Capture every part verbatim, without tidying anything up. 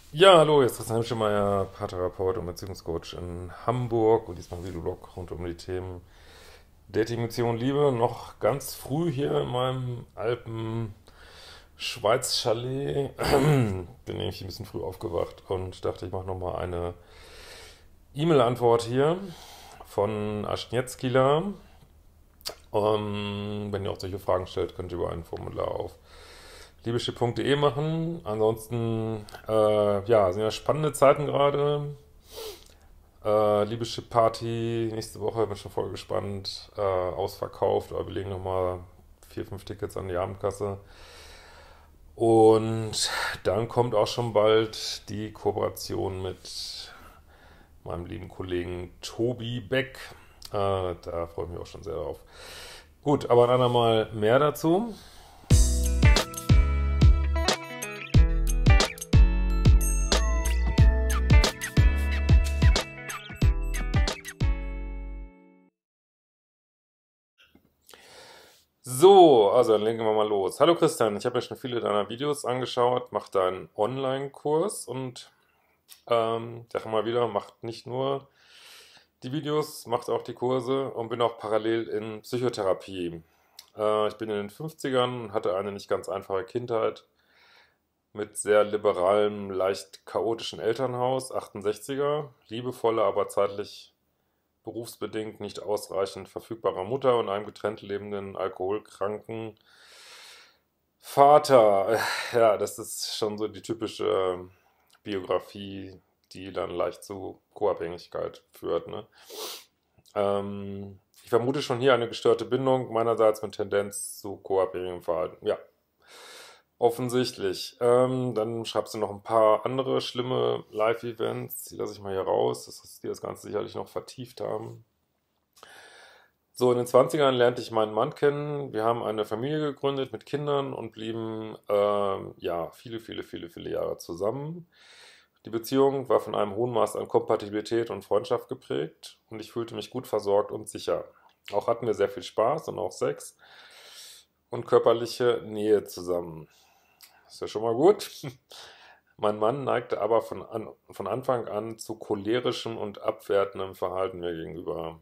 Ja, hallo, hier ist Christian Hemschemeyer, Paartherapeut und Beziehungscoach in Hamburg und diesmal ein Videoblog rund um die Themen Dating, Beziehung und Liebe. Noch ganz früh hier in meinem Alpen-Schweiz-Chalet bin nämlich ein bisschen früh aufgewacht und dachte, ich mache nochmal eine E-Mail-Antwort hier von Aschnietzkila. Um, wenn ihr auch solche Fragen stellt, könnt ihr über ein Formular auf liebeschip punkt de machen. Ansonsten, äh, ja, sind ja spannende Zeiten gerade. Äh, Liebeschip Party nächste Woche, bin schon voll gespannt. Äh, ausverkauft, aber wir legen nochmal vier, fünf Tickets an die Abendkasse. Und dann kommt auch schon bald die Kooperation mit meinem lieben Kollegen Tobi Beck. Äh, da freue ich mich auch schon sehr drauf. Gut, aber ein andermal mehr dazu. So, also dann legen wir mal los. Hallo Christian, ich habe ja schon viele deiner Videos angeschaut, mache deinen Online-Kurs und ähm, sage mal wieder, macht nicht nur die Videos, macht auch die Kurse und bin auch parallel in Psychotherapie. Äh, ich bin in den Fünfzigern und hatte eine nicht ganz einfache Kindheit mit sehr liberalem, leicht chaotischen Elternhaus, achtundsechziger, liebevoller, aber zeitlich berufsbedingt nicht ausreichend verfügbarer Mutter und einem getrennt lebenden, alkoholkranken Vater. Ja, das ist schon so die typische Biografie, die dann leicht zu Co-Abhängigkeit führt. Ne? Ähm, ich vermute schon hier eine gestörte Bindung, meinerseits mit Tendenz zu co-abhängigem Verhalten. Ja, offensichtlich. Ähm, dann schreibst du noch ein paar andere schlimme Live-Events, die lasse ich mal hier raus, dass die das Ganze sicherlich noch vertieft haben. So, in den Zwanzigern lernte ich meinen Mann kennen. Wir haben eine Familie gegründet mit Kindern und blieben ähm, ja viele, viele, viele, viele Jahre zusammen. Die Beziehung war von einem hohen Maß an Kompatibilität und Freundschaft geprägt und ich fühlte mich gut versorgt und sicher. Auch hatten wir sehr viel Spaß und auch Sex und körperliche Nähe zusammen. Ist ja schon mal gut. Mein Mann neigte aber von, an, von Anfang an zu cholerischem und abwertendem Verhalten mir gegenüber.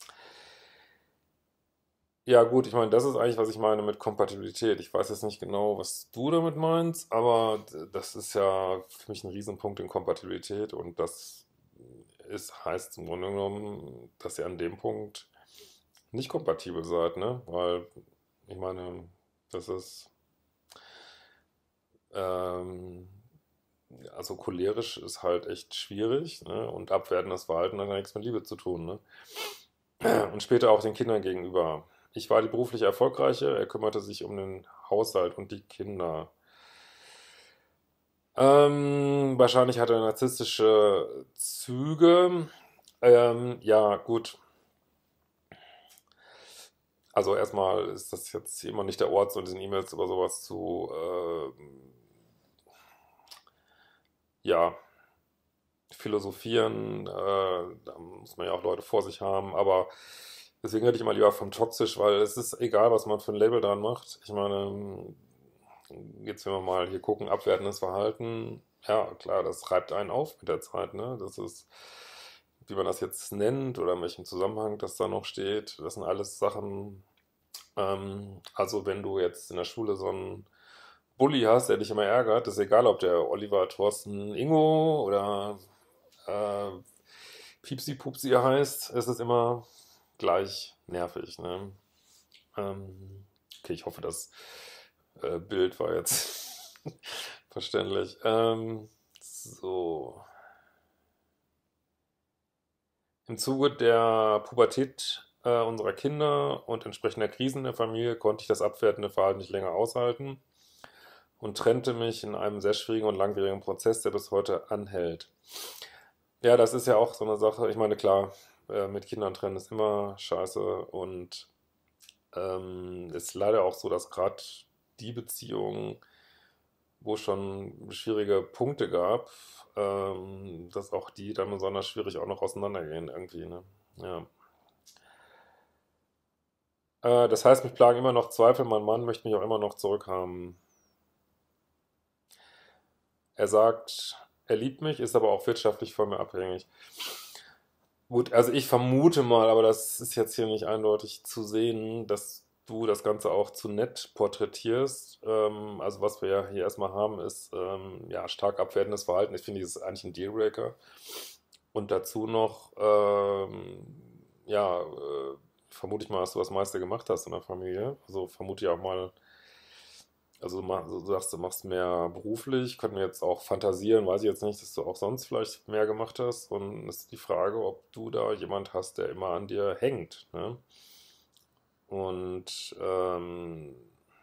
Ja, gut, ich meine, das ist eigentlich, was ich meine mit Kompatibilität. Ich weiß jetzt nicht genau, was du damit meinst, aber d- das ist ja für mich ein Riesenpunkt in Kompatibilität und das ist, heißt im Grunde genommen, dass ihr an dem Punkt nicht kompatibel seid, ne? Weil, ich meine, das ist, ähm, also cholerisch ist halt echt schwierig, ne? Und abwertendes Verhalten hat ja nichts mit Liebe zu tun, ne? Und später auch den Kindern gegenüber. Ich war die beruflich Erfolgreiche, er kümmerte sich um den Haushalt und die Kinder. Ähm, wahrscheinlich hat er narzisstische Züge. Ähm, ja, gut. Also erstmal ist das jetzt immer nicht der Ort, so in diesen E-Mails über sowas zu, ähm, ja, philosophieren. Äh, da muss man ja auch Leute vor sich haben, aber deswegen rede ich immer lieber vom toxisch, weil es ist egal, was man für ein Label dran macht. Ich meine, jetzt wenn wir mal hier gucken, abwertendes Verhalten, ja klar, das reibt einen auf mit der Zeit, ne? Das ist, wie man das jetzt nennt oder in welchem Zusammenhang das da noch steht, das sind alles Sachen, ähm, also wenn du jetzt in der Schule so einen Bully hast, der dich immer ärgert, ist egal, ob der Oliver, Thorsten, Ingo oder äh, Piepsi Pupsi heißt, ist es immer gleich nervig. Ne? Ähm, okay, ich hoffe, das äh, Bild war jetzt verständlich. Ähm, so. Im Zuge der Pubertät äh, unserer Kinder und entsprechender Krisen in der Familie konnte ich das abwertende Verhalten nicht länger aushalten und trennte mich in einem sehr schwierigen und langwierigen Prozess, der bis heute anhält. Ja, das ist ja auch so eine Sache. Ich meine, klar, äh, mit Kindern trennen ist immer scheiße und ähm, ist leider auch so, dass gerade die Beziehungen, wo es schon schwierige Punkte gab, ähm, dass auch die dann besonders schwierig auch noch auseinandergehen irgendwie, ne? Ja. Äh, das heißt, mich plagen immer noch Zweifel, mein Mann möchte mich auch immer noch zurückhaben. Er sagt, er liebt mich, ist aber auch wirtschaftlich von mir abhängig. Gut, also ich vermute mal, aber das ist jetzt hier nicht eindeutig zu sehen, dass du das Ganze auch zu nett porträtierst. Ähm, also was wir ja hier erstmal haben, ist ähm, ja stark abwertendes Verhalten. Ich finde, das ist eigentlich ein Dealbreaker. Und dazu noch, ähm, ja, äh, vermute ich mal, dass du das meiste gemacht hast in der Familie. Also vermute ich auch mal, also du ma- du sagst, du machst mehr beruflich, können wir jetzt auch fantasieren, weiß ich jetzt nicht, dass du auch sonst vielleicht mehr gemacht hast. Und es ist die Frage, ob du da jemand hast, der immer an dir hängt. Ne? Und ähm,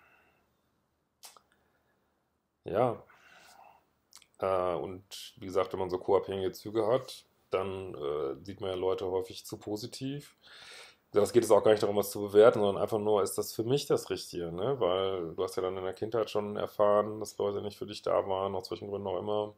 ja, äh, und wie gesagt, wenn man so co-abhängige Züge hat, dann äh, sieht man ja Leute häufig zu positiv. Das geht es auch gar nicht darum, was zu bewerten, sondern einfach nur, ist das für mich das Richtige, ne? Weil du hast ja dann in der Kindheit schon erfahren, dass Leute nicht für dich da waren, aus welchen Gründen auch immer.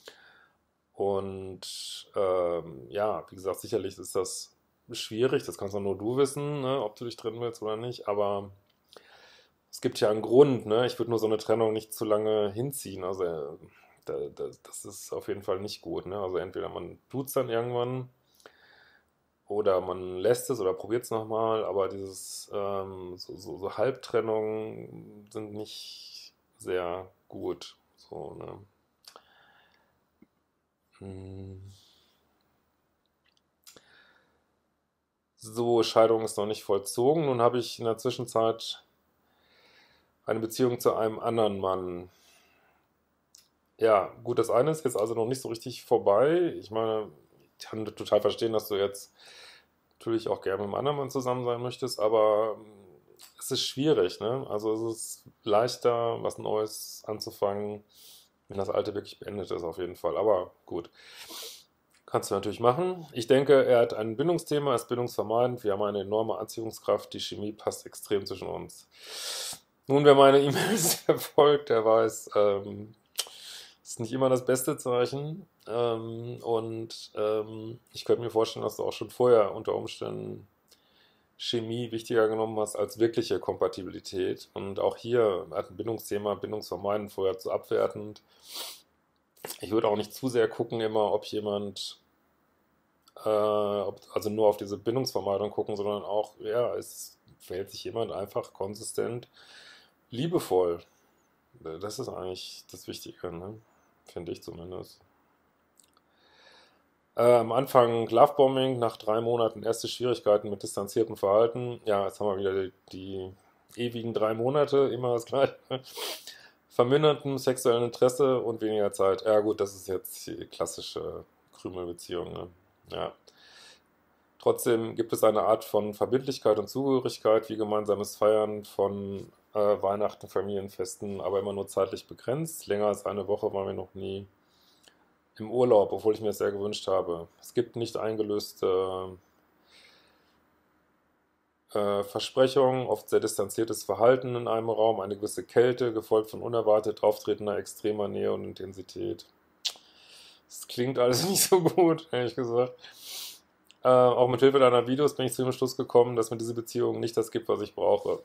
Und ähm, ja, wie gesagt, sicherlich ist das schwierig, das kannst auch nur du wissen, ne? Ob du dich trennen willst oder nicht, aber es gibt ja einen Grund, ne? Ich würde nur so eine Trennung nicht zu lange hinziehen. Also äh, da, da, das ist auf jeden Fall nicht gut, ne? Also entweder man tut es dann irgendwann oder man lässt es oder probiert es nochmal, aber dieses ähm, so, so, so Halbtrennungen sind nicht sehr gut. So, ne? Hm. So, Scheidung ist noch nicht vollzogen. Nun habe ich in der Zwischenzeit eine Beziehung zu einem anderen Mann. Ja, gut, das eine ist jetzt also noch nicht so richtig vorbei. Ich meine, ich kann total verstehen, dass du jetzt natürlich auch gerne mit einem anderen Mann zusammen sein möchtest, aber ähm, es ist schwierig, ne? Also es ist leichter, was Neues anzufangen, wenn das Alte wirklich beendet ist, auf jeden Fall. Aber gut, kannst du natürlich machen. Ich denke, er hat ein Bindungsthema, er ist bindungsvermeidend. Wir haben eine enorme Anziehungskraft, die Chemie passt extrem zwischen uns. Nun, wer meine E-Mails verfolgt, der weiß, ähm, ist nicht immer das beste Zeichen. Ähm, und ähm, ich könnte mir vorstellen, dass du auch schon vorher unter Umständen Chemie wichtiger genommen hast als wirkliche Kompatibilität. Und auch hier hat ein Bindungsthema, Bindungsvermeiden vorher zu abwertend. Ich würde auch nicht zu sehr gucken immer, ob jemand, äh, ob, also nur auf diese Bindungsvermeidung gucken, sondern auch, ja, es verhält sich jemand einfach konsistent liebevoll. Das ist eigentlich das Wichtige, ne? Finde ich zumindest. Äh, am Anfang Lovebombing, nach drei Monaten erste Schwierigkeiten mit distanziertem Verhalten. Ja, jetzt haben wir wieder die, die ewigen drei Monate, immer das Gleiche. Vermindertem sexuellen Interesse und weniger Zeit. Ja gut, das ist jetzt die klassische Krümelbeziehung. Ne? Ja. Trotzdem gibt es eine Art von Verbindlichkeit und Zugehörigkeit, wie gemeinsames Feiern von äh, Weihnachten, Familienfesten, aber immer nur zeitlich begrenzt. Länger als eine Woche waren wir noch nie im Urlaub, obwohl ich mir das sehr gewünscht habe. Es gibt nicht eingelöste äh, Versprechungen, oft sehr distanziertes Verhalten in einem Raum, eine gewisse Kälte, gefolgt von unerwartet auftretender extremer Nähe und Intensität. Das klingt alles nicht so gut, ehrlich gesagt. Äh, auch mit Hilfe deiner Videos bin ich zu dem Schluss gekommen, dass mir diese Beziehung nicht das gibt, was ich brauche.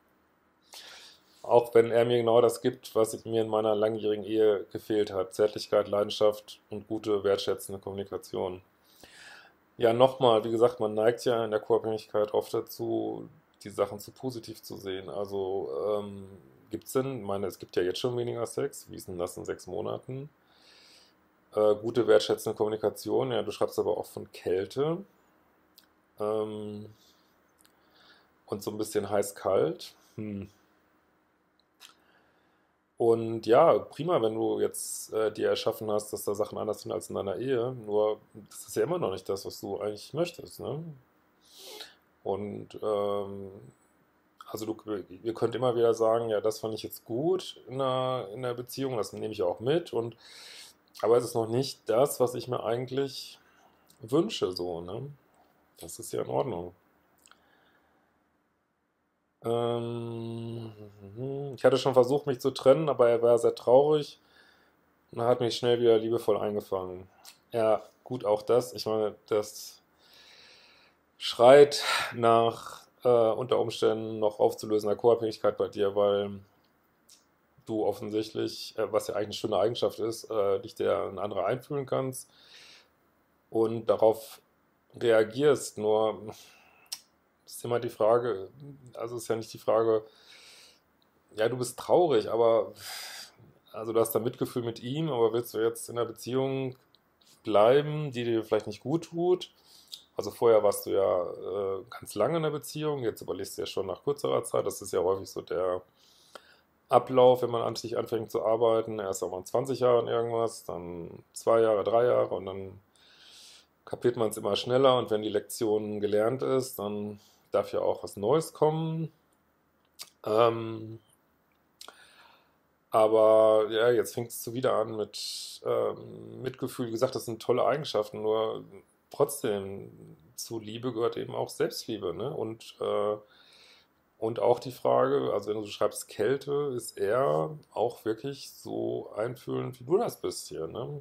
Auch wenn er mir genau das gibt, was mir in meiner langjährigen Ehe gefehlt hat. Zärtlichkeit, Leidenschaft und gute, wertschätzende Kommunikation. Ja, nochmal, wie gesagt, man neigt ja in der Co-Abhängigkeit oft dazu, die Sachen zu positiv zu sehen. Also, ähm, gibt es denn, ich meine, es gibt ja jetzt schon weniger Sex, wie ist denn das in sechs Monaten? Äh, gute, wertschätzende Kommunikation, ja, du schreibst aber auch von Kälte ähm, und so ein bisschen heiß-kalt. Hm. Und ja, prima, wenn du jetzt äh, dir erschaffen hast, dass da Sachen anders sind als in deiner Ehe. Nur, das ist ja immer noch nicht das, was du eigentlich möchtest, ne? Und ähm, also du, ihr könnt immer wieder sagen, ja, das fand ich jetzt gut in der, in der Beziehung, das nehme ich auch mit. Und aber es ist noch nicht das, was ich mir eigentlich wünsche, so, ne? Das ist ja in Ordnung. Ähm, ich hatte schon versucht, mich zu trennen, aber er war sehr traurig. Und er hat mich schnell wieder liebevoll eingefangen. Ja, gut, auch das. Ich meine, das schreit nach äh, unter Umständen noch aufzulösender Co-Abhängigkeit bei dir, weil du offensichtlich, äh, was ja eigentlich eine schöne Eigenschaft ist, äh, dich der ein anderer einfühlen kannst und darauf reagierst. Nur ist immer die Frage, also ist ja nicht die Frage, ja, du bist traurig, aber also du hast da Mitgefühl mit ihm, aber willst du jetzt in einer Beziehung bleiben, die dir vielleicht nicht gut tut? Also vorher warst du ja äh, ganz lange in einer Beziehung, jetzt überlegst du ja schon nach kürzerer Zeit. Das ist ja häufig so der Ablauf, wenn man an sich anfängt zu arbeiten. Erst auch mal zwanzig Jahren irgendwas, dann zwei Jahre, drei Jahre und dann kapiert man es immer schneller und wenn die Lektion gelernt ist, dann darf ja auch was Neues kommen. Ähm, aber ja, jetzt fängt es so wieder an mit ähm, Mitgefühl. Wie gesagt, das sind tolle Eigenschaften, nur trotzdem zu Liebe gehört eben auch Selbstliebe, ne? Und, äh, und auch die Frage, also wenn du schreibst Kälte, ist er auch wirklich so einfühlend, wie du das bist hier, ne?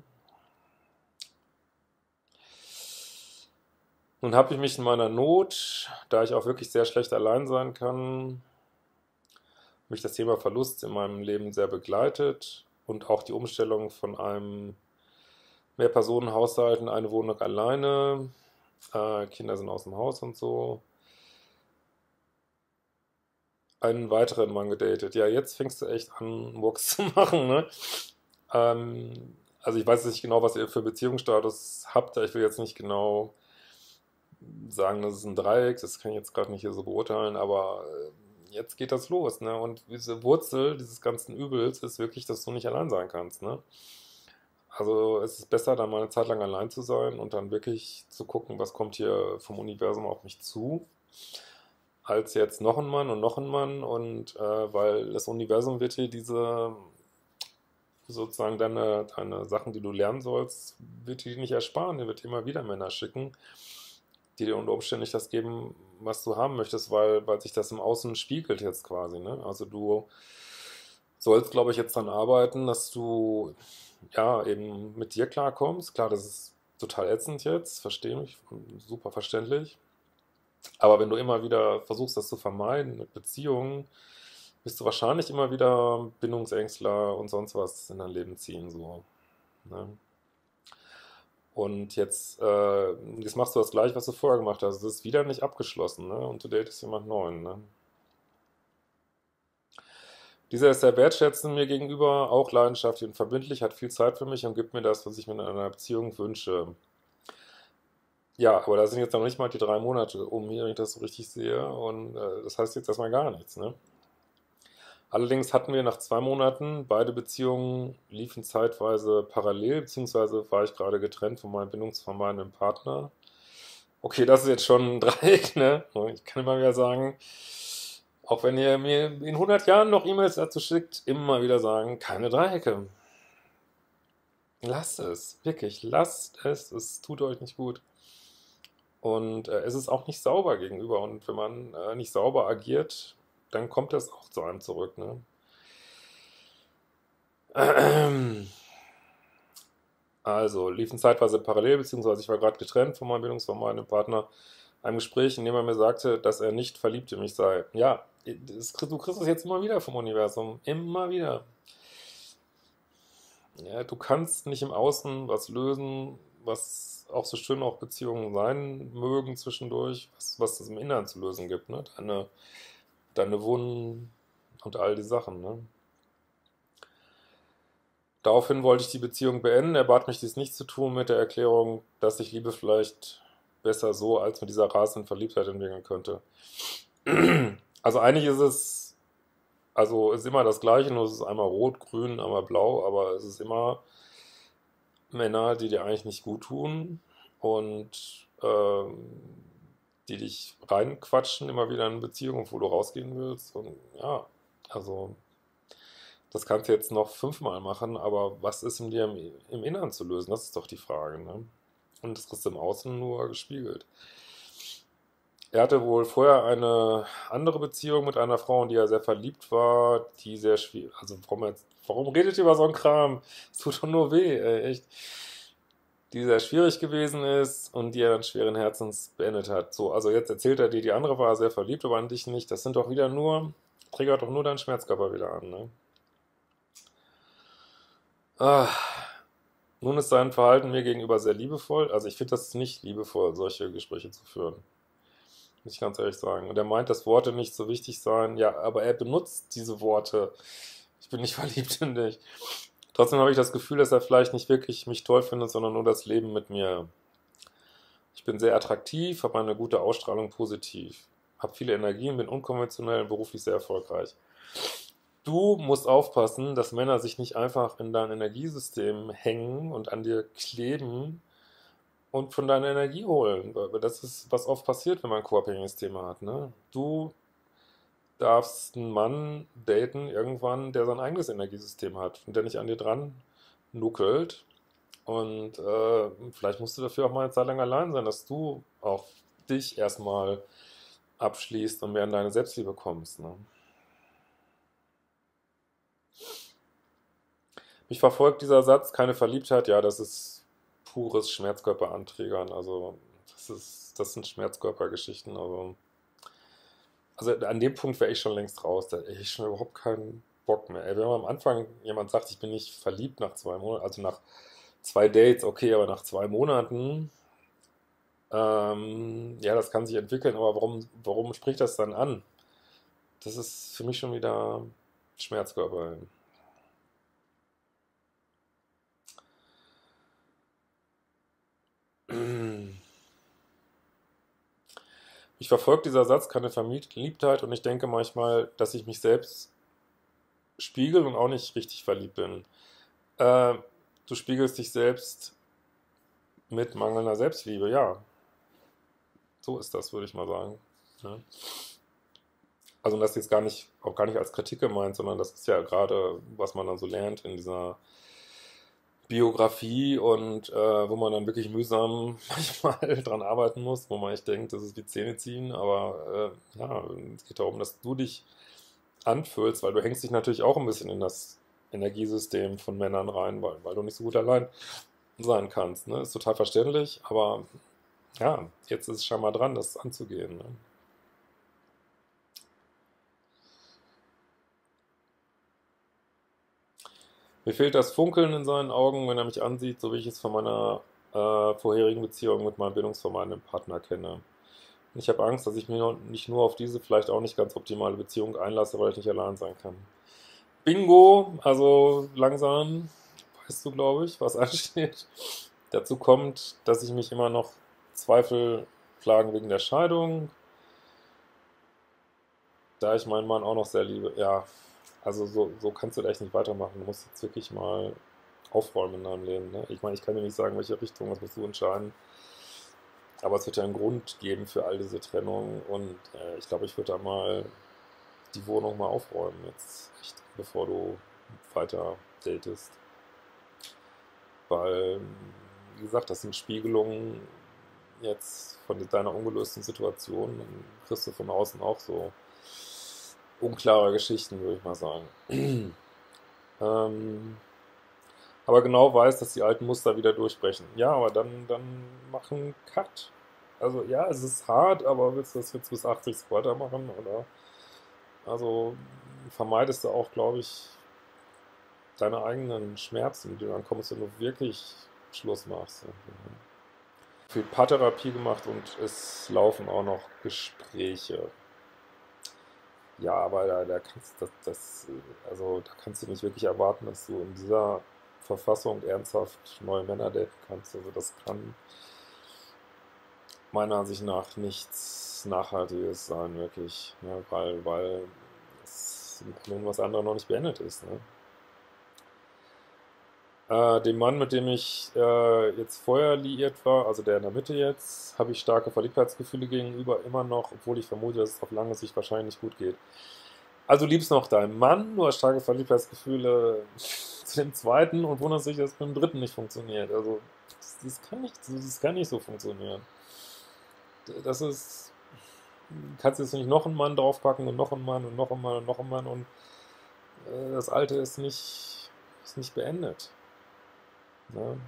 Nun habe ich mich in meiner Not, da ich auch wirklich sehr schlecht allein sein kann, mich das Thema Verlust in meinem Leben sehr begleitet und auch die Umstellung von einem Mehrpersonenhaushalt in eine Wohnung alleine. Äh, Kinder sind aus dem Haus und so. Einen weiteren Mann gedatet. Ja, jetzt fängst du echt an, Mucks zu machen, ne? Ähm, also ich weiß nicht genau, was ihr für Beziehungsstatus habt. Ich will jetzt nicht genau sagen, das ist ein Dreieck. Das kann ich jetzt gerade nicht hier so beurteilen, aber äh, jetzt geht das los, ne? Und diese Wurzel dieses ganzen Übels ist wirklich, dass du nicht allein sein kannst, ne? Also es ist besser, dann mal eine Zeit lang allein zu sein und dann wirklich zu gucken, was kommt hier vom Universum auf mich zu, als jetzt noch ein Mann und noch ein Mann und äh, weil das Universum wird dir diese sozusagen deine, deine Sachen, die du lernen sollst, wird dir nicht ersparen, der wird dir immer wieder Männer schicken, die dir unter Umständen nicht das geben, was du haben möchtest, weil, weil sich das im Außen spiegelt jetzt quasi, ne? Also du sollst, glaube ich, jetzt daran arbeiten, dass du ja eben mit dir klarkommst. Klar, das ist total ätzend jetzt, verstehe mich, super verständlich. Aber wenn du immer wieder versuchst, das zu vermeiden mit Beziehungen, wirst du wahrscheinlich immer wieder Bindungsängstler und sonst was in dein Leben ziehen, so. Ne? Und jetzt, äh, jetzt machst du das gleich, was du vorher gemacht hast. Es ist wieder nicht abgeschlossen, ne? Und du datest jemand Neuen, ne? Dieser ist sehr wertschätzend mir gegenüber, auch leidenschaftlich und verbindlich, hat viel Zeit für mich und gibt mir das, was ich mir in einer Beziehung wünsche. Ja, aber da sind jetzt noch nicht mal die drei Monate um hier, wenn ich das so richtig sehe. Und äh, das heißt jetzt erstmal gar nichts, ne? Allerdings hatten wir nach zwei Monaten, beide Beziehungen liefen zeitweise parallel, beziehungsweise war ich gerade getrennt von meinem bindungsvermeidenden Partner. Okay, das ist jetzt schon ein Dreieck, ne? Ich kann immer wieder sagen, auch wenn ihr mir in hundert Jahren noch E-Mails dazu schickt, immer wieder sagen, keine Dreiecke. Lasst es, wirklich, lasst es, es tut euch nicht gut. Und äh, es ist auch nicht sauber gegenüber. Und wenn man äh, nicht sauber agiert, dann kommt das auch zu einem zurück, ne? Also, liefen zeitweise parallel, beziehungsweise ich war gerade getrennt von meinem bindungsvermeidenden Partner. Einem Gespräch, in dem er mir sagte, dass er nicht verliebt in mich sei. Ja, das, du kriegst es jetzt immer wieder vom Universum. Immer wieder. Ja, du kannst nicht im Außen was lösen, was auch so schön auch Beziehungen sein mögen zwischendurch, was, was es im Inneren zu lösen gibt, ne? Deine, deine Wunden und all die Sachen, ne? Daraufhin wollte ich die Beziehung beenden. Er bat mich, dies nicht zu tun, mit der Erklärung, dass sich Liebe vielleicht besser so als mit dieser rasenden Verliebtheit entwickeln könnte. Also eigentlich ist es, also ist immer das Gleiche, nur es ist einmal rot, grün, einmal blau, aber es ist immer Männer, die dir eigentlich nicht gut tun und ähm, die dich reinquatschen, immer wieder in eine Beziehung, wo du rausgehen willst. Und ja, also das kannst du jetzt noch fünfmal machen, aber was ist in dir im, im Inneren zu lösen? Das ist doch die Frage, ne? Und das kriegst du im Außen nur gespiegelt. Er hatte wohl vorher eine andere Beziehung mit einer Frau, in die er sehr verliebt war, die sehr schwierig. Also, warum, jetzt, warum redet ihr über so einen Kram? Es tut doch nur weh, ey, echt. Die sehr schwierig gewesen ist und die er dann schweren Herzens beendet hat. So, also jetzt erzählt er dir, die andere war sehr verliebt, aber an dich nicht. Das sind doch wieder nur, triggert doch nur deinen Schmerzkörper wieder an, ne? Ah, nun ist sein Verhalten mir gegenüber sehr liebevoll. Also ich finde das nicht liebevoll, solche Gespräche zu führen. Muss ich ganz ehrlich sagen. Und er meint, dass Worte nicht so wichtig seien. Ja, aber er benutzt diese Worte. Ich bin nicht verliebt in dich. Trotzdem habe ich das Gefühl, dass er vielleicht nicht wirklich mich toll findet, sondern nur das Leben mit mir. Ich bin sehr attraktiv, habe eine gute Ausstrahlung positiv, habe viele Energien, bin unkonventionell und beruflich sehr erfolgreich. Du musst aufpassen, dass Männer sich nicht einfach in dein Energiesystem hängen und an dir kleben und von deiner Energie holen. Weil das ist, was oft passiert, wenn man ein co-abhängiges Thema hat. Ne? Du darfst einen Mann daten irgendwann, der sein eigenes Energiesystem hat und der nicht an dir dran nuckelt. Und äh, vielleicht musst du dafür auch mal eine Zeit lang allein sein, dass du auch dich erstmal abschließt und mehr in deine Selbstliebe kommst. Ne? Mich verfolgt dieser Satz, keine Verliebtheit, ja, das ist pures Schmerzkörperantriggern. Also das ist, das sind Schmerzkörpergeschichten. Also, also an dem Punkt wäre ich schon längst raus. Da hätte ich schon überhaupt keinen Bock mehr. Ey, wenn man am Anfang jemand sagt, ich bin nicht verliebt nach zwei Monaten, also nach zwei Dates, okay, aber nach zwei Monaten, ähm, ja, das kann sich entwickeln, aber warum, warum spricht das dann an? Das ist für mich schon wieder Schmerzkörper. Mich verfolgt dieser Satz, keine Verliebtheit, und ich denke manchmal, dass ich mich selbst spiegel und auch nicht richtig verliebt bin. Äh, du spiegelst dich selbst mit mangelnder Selbstliebe, ja. So ist das, würde ich mal sagen. Ja. Also und das jetzt gar nicht, auch gar nicht als Kritik gemeint, sondern das ist ja gerade, was man dann so lernt in dieser Biografie und äh, wo man dann wirklich mühsam manchmal dran arbeiten muss, wo man echt denkt, das ist wie Zähne ziehen, aber äh, ja, es geht darum, dass du dich anfühlst, weil du hängst dich natürlich auch ein bisschen in das Energiesystem von Männern rein, weil, weil du nicht so gut allein sein kannst. Ne? Ist total verständlich, aber ja, jetzt ist es scheinbar dran, das anzugehen. Ne? Mir fehlt das Funkeln in seinen Augen, wenn er mich ansieht, so wie ich es von meiner äh, vorherigen Beziehung mit meinem bildungsvermeidenden Partner kenne. Ich habe Angst, dass ich mir noch nicht nur auf diese vielleicht auch nicht ganz optimale Beziehung einlasse, weil ich nicht allein sein kann. Bingo, also langsam weißt du, glaube ich, was ansteht. Dazu kommt, dass ich mich immer noch Zweifel plagen wegen der Scheidung, da ich meinen Mann auch noch sehr liebe. Ja, also so, so kannst du da echt nicht weitermachen. Du musst jetzt wirklich mal aufräumen in deinem Leben. Ne? Ich meine, ich kann dir nicht sagen, welche Richtung, das musst du entscheiden. Aber es wird ja einen Grund geben für all diese Trennungen und äh, ich glaube, ich würde da mal die Wohnung mal aufräumen jetzt, echt, bevor du weiter datest. Weil, wie gesagt, das sind Spiegelungen jetzt von deiner ungelösten Situation. Dann kriegst du von außen auch so unklare Geschichten, würde ich mal sagen. ähm, aber genau weiß, dass die alten Muster wieder durchbrechen. Ja, aber dann, dann mach einen Cut. Also ja, es ist hart, aber willst du das jetzt bis achtzig weitermachen? Oder also vermeidest du auch, glaube ich, deine eigenen Schmerzen, die dann kommst, wenn du wirklich Schluss machst. Ja. Viel Paartherapie gemacht und es laufen auch noch Gespräche. Ja, aber da, da kannst das, das, also da kannst du nicht wirklich erwarten, dass du in dieser Verfassung ernsthaft neue Männer daten kannst. Also das kann meiner Ansicht nach nichts Nachhaltiges sein, wirklich. Ne? Weil, weil es irgendwas anderes noch nicht beendet ist. Ne? Äh, dem Mann, mit dem ich äh, jetzt vorher liiert war, also der in der Mitte jetzt, habe ich starke Verliebtheitsgefühle gegenüber immer noch, obwohl ich vermute, dass es auf lange Sicht wahrscheinlich nicht gut geht. Also du liebst noch deinen Mann, du hast starke Verliebtheitsgefühle zu dem zweiten und wunderst dich, dass es mit dem dritten nicht funktioniert. Also das, das kann nicht, das kann nicht so funktionieren. Das ist, kannst jetzt nicht noch einen Mann draufpacken und noch einen Mann und noch einen Mann und noch einen Mann und äh, das Alte ist nicht, ist nicht beendet. Ne?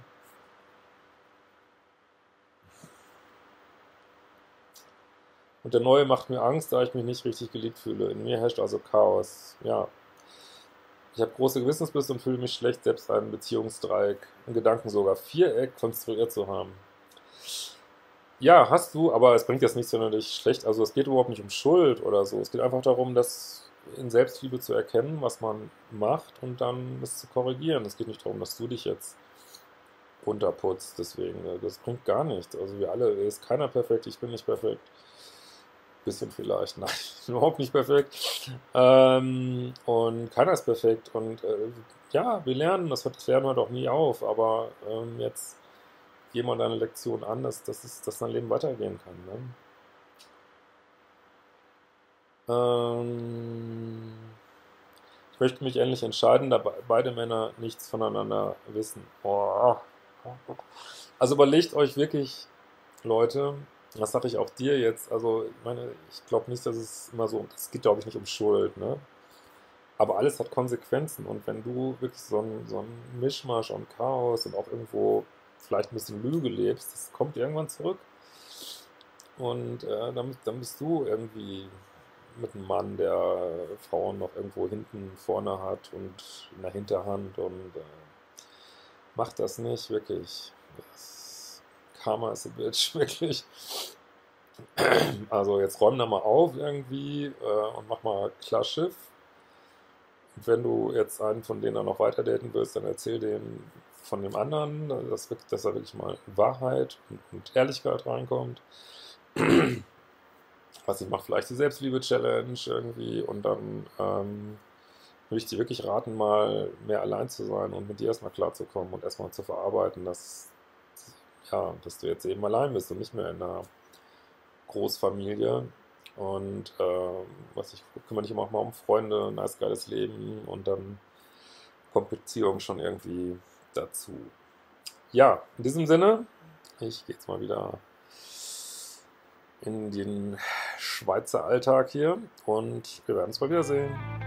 Und der Neue macht mir Angst, da ich mich nicht richtig geliebt fühle. In mir herrscht also Chaos. Ja, Ich habe große Gewissensbisse und fühle mich schlecht, selbst ein Beziehungsdreieck, in Gedanken sogar Viereck konstruiert zu haben. Ja, hast du, aber es bringt jetzt nicht sonderlich schlecht. Also es geht überhaupt nicht um Schuld oder so. Es geht einfach darum, das in Selbstliebe zu erkennen, was man macht und dann es zu korrigieren. Es geht nicht darum, dass du dich jetzt runterputzt. Deswegen, äh, das bringt gar nichts. Also wir alle, ist keiner perfekt, ich bin nicht perfekt. Bisschen vielleicht, nein, überhaupt nicht perfekt. Ähm, und keiner ist perfekt. Und äh, ja, wir lernen, das, das lernen wir doch nie auf. Aber ähm, jetzt geh mal deine Lektion an, dass, dass, es, dass dein Leben weitergehen kann. Ne? Ähm, ich möchte mich endlich entscheiden, da be- beide Männer nichts voneinander wissen. Boah. Also überlegt euch wirklich, Leute, das sage ich auch dir jetzt, also ich meine, ich glaube nicht, dass es immer so, es geht glaube ich nicht um Schuld, ne? Aber alles hat Konsequenzen und wenn du wirklich so ein, so ein Mischmasch und Chaos und auch irgendwo vielleicht ein bisschen Lüge lebst, das kommt irgendwann zurück. Und äh, dann, dann bist du irgendwie mit einem Mann, der Frauen noch irgendwo hinten vorne hat und in der Hinterhand und äh, macht das nicht, wirklich. Das, Karma is a bitch, wirklich. Also jetzt räum da mal auf irgendwie äh, und mach mal klar Schiff. Und wenn du jetzt einen von denen dann noch weiter daten willst, dann erzähl dem von dem anderen, dass, wirklich, dass da wirklich mal Wahrheit und, und Ehrlichkeit reinkommt. Was ich mache, vielleicht die Selbstliebe-Challenge irgendwie und dann ähm, würde ich dir wirklich raten, mal mehr allein zu sein und mit dir erstmal klarzukommen und erstmal zu verarbeiten, dass, ja, dass du jetzt eben allein bist und nicht mehr in einer Großfamilie. Und äh, was ich kümmere dich immer auch mal um Freunde, ein nice geiles Leben und dann kommt Beziehung schon irgendwie dazu. Ja, in diesem Sinne, ich gehe jetzt mal wieder in den Schweizer Alltag hier und wir werden uns mal wiedersehen.